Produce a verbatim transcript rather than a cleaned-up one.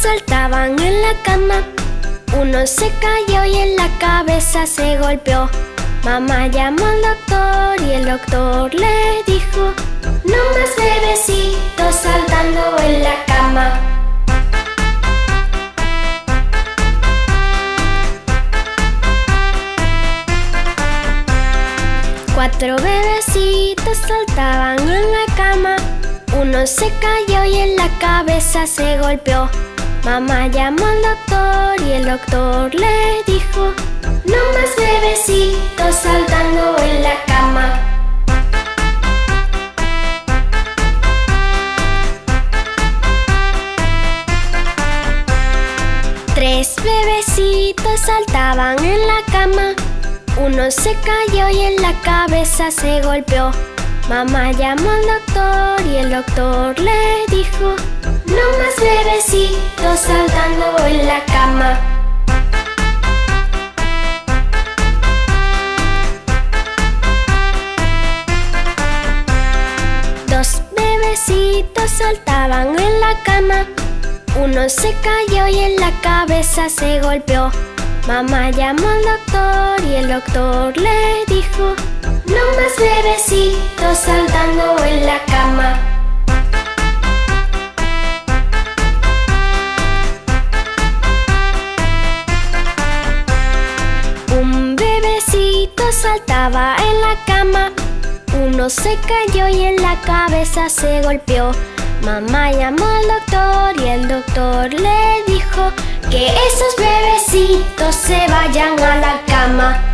saltaban en la cama. Uno se cayó y en la cabeza se golpeó. Mamá llamó al doctor y el doctor le dijo: no más bebecitos saltando en la cama. Cuatro bebecitos saltaban en la cama. Uno se cayó y en la cabeza se golpeó. Mamá llamó al doctor y el doctor le dijo: no más bebecitos saltando en la cama. Tres bebecitos saltaban en la cama. Uno se cayó y en la cabeza se golpeó. Mamá llamó al doctor y el doctor le dijo: no más bebecitos saltando en la cama. Dos bebecitos saltaban en la cama. Uno se cayó y en la cabeza se golpeó. Mamá llamó al doctor y el doctor le dijo: no más bebecitos saltando en la cama. Un bebecito saltaba en la cama. Uno se cayó y en la cabeza se golpeó. Mamá llamó al doctor y el doctor le dijo: que esos bebecitos se vayan a la cama.